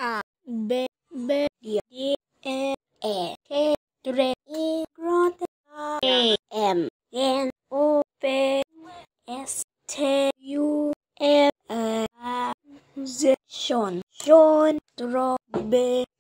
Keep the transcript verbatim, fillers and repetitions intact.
A B B D E E K tre I grote A M N O P S T U F A Z Sean Sean Tro B